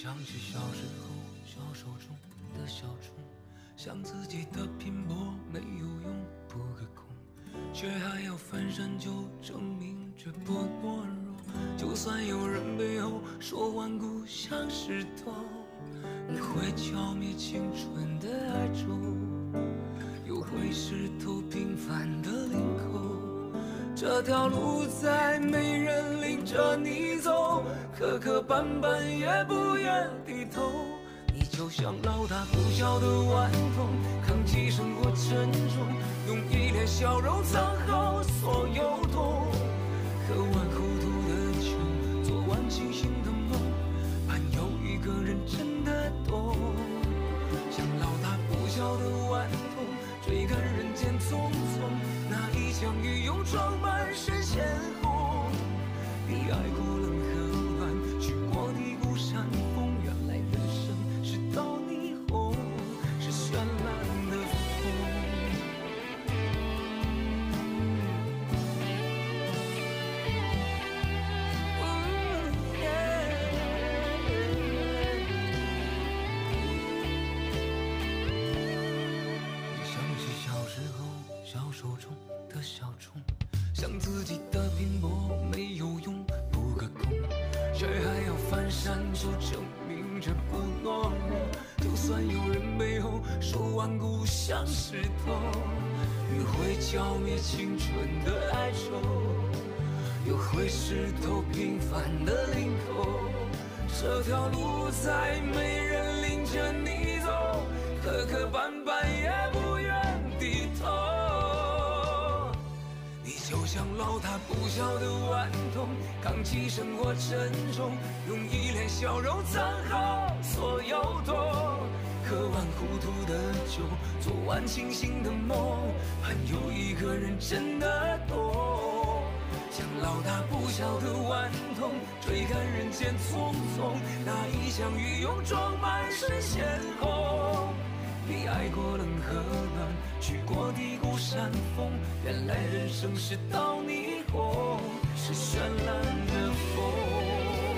想起小时候小手中的小虫，想自己的拼搏没有用，不可控，却还要翻山就证明这不懦弱。就算有人背后说顽固像石头，你会浇灭青春的哀愁，又会湿透平凡的领口。这条路再没人领着你走，磕磕绊绊也不愿低头。你就像老大不小的顽童，扛起生活沉重，用一脸笑容藏好所有痛。喝完糊涂的酒，做完清醒的梦，盼有一个人真的懂。像老大不小的顽童，追赶人间匆匆，那一腔雨涌装满身鲜红。你爱过冷和暖，去过低谷山峰，原来人生是道霓虹，是绚烂的风。你想起小时候小手中的小虫，想自己的拼搏没有用，不可控，却还要翻山就证明这不懦弱。就算有人背后说顽固像石头，雨会浇灭青春的哀愁，又会湿透平凡的领口。这条路再没人领着你走，磕磕绊绊也不愿低头。你就像老大不小的顽童，扛起生活沉重，用一脸笑容藏好所有痛。喝完糊涂的酒，做完清醒的梦，盼有一个人真的懂。像老大不小的顽童，追赶人间匆匆，那一腔雨涌装满身鲜红。你爱过冷和暖，去过低谷山峰，原来人生是道霓虹，是绚烂的风。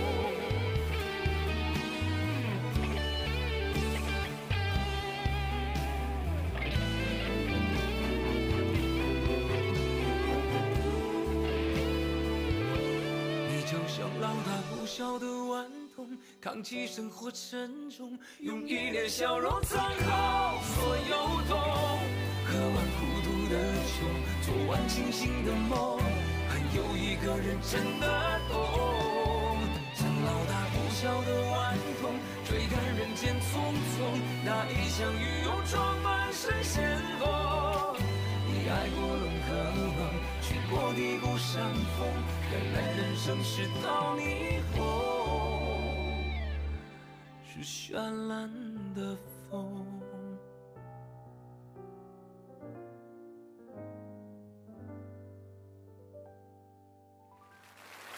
你就像老大不小的顽童，扛起生活沉重，用一脸笑容藏好所有痛。喝完糊涂的酒，做完清醒的梦，盼有一个人真的懂。像老大不小的顽童，追赶人间匆匆，那一腔雨涌装满身鲜红。你爱过冷和暖，去过低谷山峰，原来人生是道霓虹，是绚烂的风。